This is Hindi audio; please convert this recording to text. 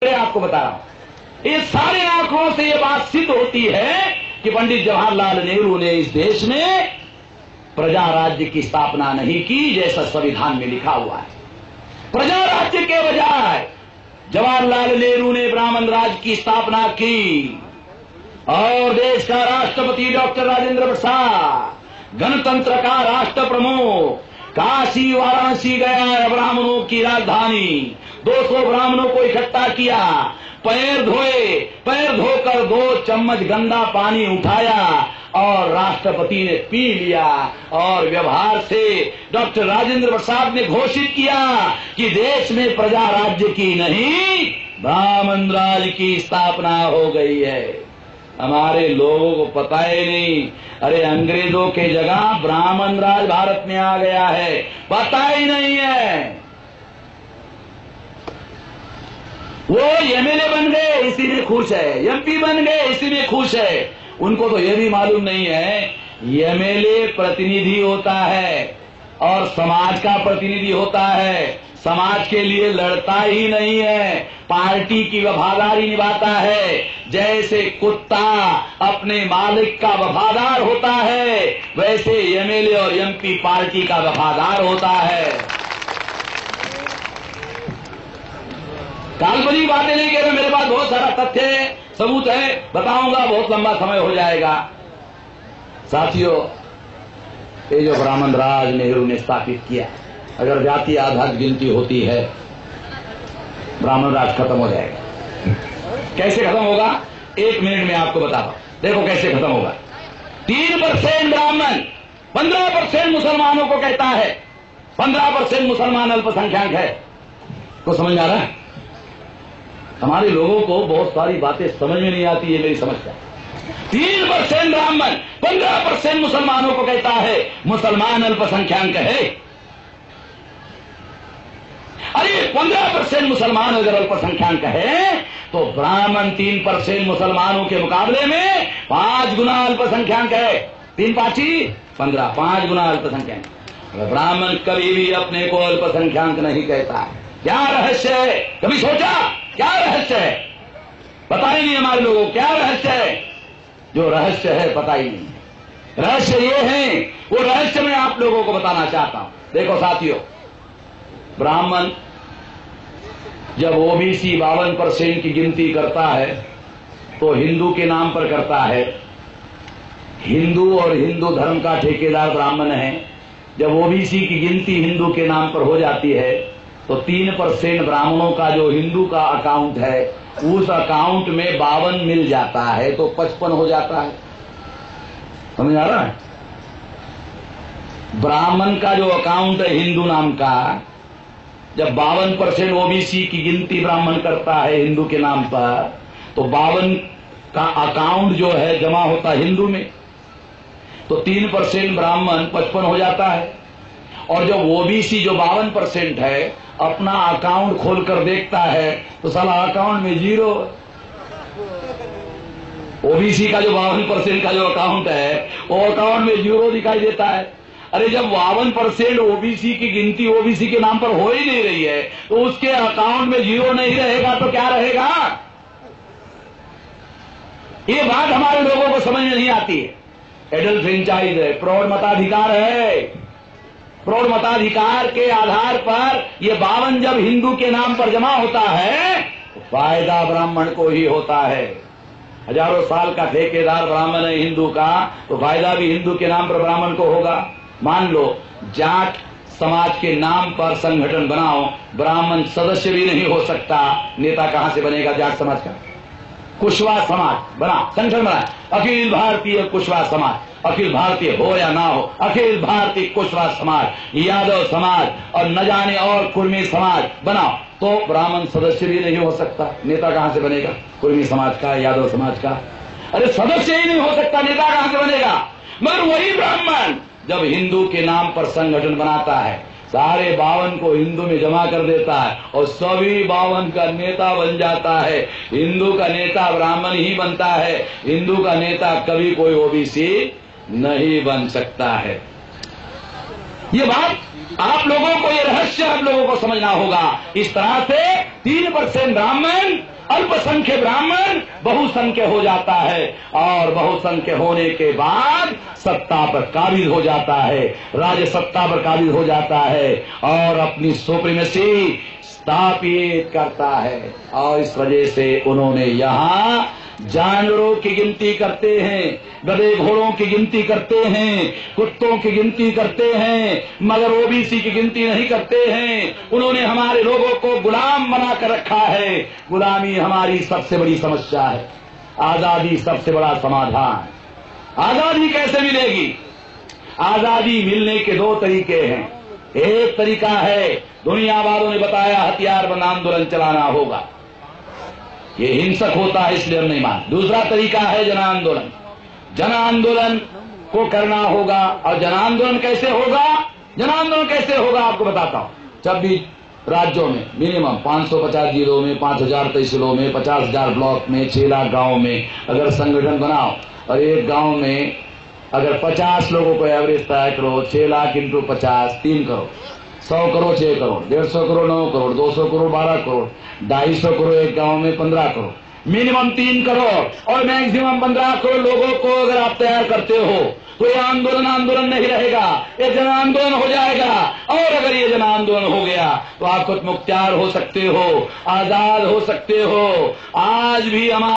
आपको बता रहा हूं, ये सारे आंकड़ों से ये बात सिद्ध होती है कि पंडित जवाहरलाल नेहरू ने इस देश में प्रजा राज्य की स्थापना नहीं की जैसा संविधान में लिखा हुआ है। प्रजा राज्य के बजाय जवाहरलाल नेहरू ने ब्राह्मण राज्य की स्थापना की और देश का राष्ट्रपति डॉक्टर राजेंद्र प्रसाद, गणतंत्र का राष्ट्र प्रमुख, काशी वाराणसी गया ब्राह्मणों की राजधानी, 200 ब्राह्मणों को इकट्ठा किया, पैर धोए, पैर धोकर 2 चम्मच गंदा पानी उठाया और राष्ट्रपति ने पी लिया और व्यवहार से डॉक्टर राजेंद्र प्रसाद ने घोषित किया कि देश में प्रजा राज्य की नहीं ब्राह्मण राज्य की स्थापना हो गई है। हमारे लोगों को पता ही नहीं, अरे अंग्रेजों के जगह ब्राह्मण राज भारत में आ गया है, पता ही नहीं है। वो एमएलए बन गए इसी में खुश है, एमपी बन गए इसी में खुश है। उनको तो ये भी मालूम नहीं है एमएलए प्रतिनिधि होता है और समाज का प्रतिनिधि होता है, समाज के लिए लड़ता ही नहीं है, पार्टी की वफादारी निभाता है। जैसे कुत्ता अपने मालिक का वफादार होता है वैसे एमएलए और एमपी पार्टी का वफादार होता है। काल्पनिक बातें नहीं कह रहे, मेरे पास बहुत सारा तथ्य है, सबूत है, बताऊंगा, बहुत लंबा समय हो जाएगा। साथियों, ये जो ब्राह्मण राज नेहरू ने स्थापित किया, अगर जाति आधारित गिनती होती है ब्राह्मण राज खत्म हो जाएगा। कैसे खत्म होगा 1 मिनट में आपको बताता हूं, देखो कैसे खत्म होगा। 3% ब्राह्मण 15% मुसलमानों को कहता है, 15% मुसलमान अल्पसंख्यक है। को समझ आ रहा है? हमारे लोगों को बहुत सारी बातें समझ में नहीं आती है, मेरी समस्या। 3% ब्राह्मण 15% मुसलमानों को कहता है मुसलमान अल्पसंख्यक है। अरे 15% मुसलमान अगर अल्पसंख्यक है तो ब्राह्मण 3% मुसलमानों के मुकाबले में 5 गुना अल्पसंख्यक है। 3 5 15, 5 गुना अल्पसंख्यक। ब्राह्मण कभी भी अपने को अल्पसंख्यक नहीं कहता है। क्या रहस्य है? कभी सोचा क्या रहस्य है? पता ही नहीं हमारे लोगों को क्या रहस्य है। जो रहस्य है पता ही नहीं है। रहस्य ये है, वो रहस्य मैं आप लोगों को बताना चाहता हूं। देखो साथियों, ब्राह्मण जब ओबीसी 52% की गिनती करता है तो हिंदू के नाम पर करता है। हिंदू और हिंदू धर्म का ठेकेदार ब्राह्मण है। जब ओबीसी की गिनती हिंदू के नाम पर हो जाती है तो 3% ब्राह्मणों का जो हिंदू का अकाउंट है उस अकाउंट में 52 मिल जाता है तो 55 हो जाता है। समझ आ रहा है? ब्राह्मण का जो अकाउंट है हिंदू नाम का, जब 52% ओबीसी की गिनती ब्राह्मण करता है हिंदू के नाम पर तो 52 का अकाउंट जो है जमा होता है हिंदू में, तो 3% ब्राह्मण 55 हो जाता है। और जब ओबीसी जो 52% है अपना अकाउंट खोलकर देखता है तो साला अकाउंट में 0। ओबीसी का जो 52% का जो अकाउंट है वो अकाउंट में 0 दिखाई देता है। अरे जब 52% ओबीसी की गिनती ओबीसी के नाम पर हो ही नहीं रही है तो उसके अकाउंट में 0 नहीं रहेगा तो क्या रहेगा? ये बात हमारे लोगों को समझ में नहीं आती है। एडल्ट फ्रेंचाइज है, प्रौढ़ मताधिकार है। प्रौढ़ मताधिकार के आधार पर ये 52 जब हिंदू के नाम पर जमा होता है तो फायदा ब्राह्मण को ही होता है। हजारों साल का ठेकेदार ब्राह्मण है हिंदू का, तो फायदा भी हिंदू के नाम पर ब्राह्मण को होगा। मान लो जाट समाज के नाम पर संगठन बनाओ, ब्राह्मण सदस्य भी नहीं हो सकता, नेता कहां से बनेगा जाट समाज का? कुशवाहा समाज बना, संगठन बना, अखिल भारतीय कुशवाहा समाज, अखिल भारतीय हो या ना हो, अखिल भारतीय कुशवाहा समाज, यादव समाज और न जाने और कुर्मी समाज बनाओ, तो ब्राह्मण सदस्य भी नहीं हो सकता, नेता कहां से बनेगा? कुर्मी समाज का, यादव समाज का? अरे सदस्य ही नहीं हो सकता, नेता कहां से बनेगा? मगर वही ब्राह्मण जब हिंदू के नाम पर संगठन बनाता है, सारे 52 को हिंदू में जमा कर देता है और सभी 52 का नेता बन जाता है। हिंदू का नेता ब्राह्मण ही बनता है, हिंदू का नेता कभी कोई ओबीसी नहीं बन सकता है। ये बात आप लोगों को, ये रहस्य आप लोगों को समझना होगा। इस तरह से 3% ब्राह्मण, अल्पसंख्य ब्राह्मण बहुसंख्य हो जाता है और बहुसंख्य होने के बाद सत्ता पर काबिज हो जाता है, राज्य सत्ता पर काबिज हो जाता है और अपनी सुप्रीमेसी स्थापित करता है। और इस वजह से उन्होंने यहाँ जानवरों की गिनती करते हैं, गधे घोड़ों की गिनती करते हैं, कुत्तों की गिनती करते हैं, मगर ओबीसी की गिनती नहीं करते हैं। उन्होंने हमारे लोगों को गुलाम बना कर रखा है। गुलामी हमारी सबसे बड़ी समस्या है, आजादी सबसे बड़ा समाधान। आजादी कैसे मिलेगी? आजादी मिलने के 2 तरीके हैं। एक तरीका है, दुनिया वालों ने बताया, हथियारबंद आंदोलन चलाना होगा, ये हिंसक होता है इसलिए हम नहीं मानते। दूसरा तरीका है जन आंदोलन। जन आंदोलन को करना होगा। और जन आंदोलन कैसे होगा? जन आंदोलन कैसे होगा आपको बताता हूं। 26 राज्यों में मिनिमम 550 जिलों में, 5000 तहसीलों में, 50,000 ब्लॉक में, 6 लाख गांव में अगर संगठन बनाओ और एक गांव में अगर 50 लोगों को एवरेज तय करो, 6 लाख इंटू 50 3 करोड़, 100 करोड़ 6 करोड़, 150 करोड़ 9 करोड़, 200 करोड़ 12 करोड़, 250 करोड़ एक गांव में 15 करोड़, मिनिमम 3 करोड़ और मैक्सिमम 15 करोड़ लोगों को अगर आप तैयार करते हो तो ये आंदोलन नहीं रहेगा, ये जन आंदोलन हो जाएगा। और अगर ये जन आंदोलन हो गया तो आप खुद मुख्तियार हो सकते हो, आजाद हो सकते हो। आज भी हमारे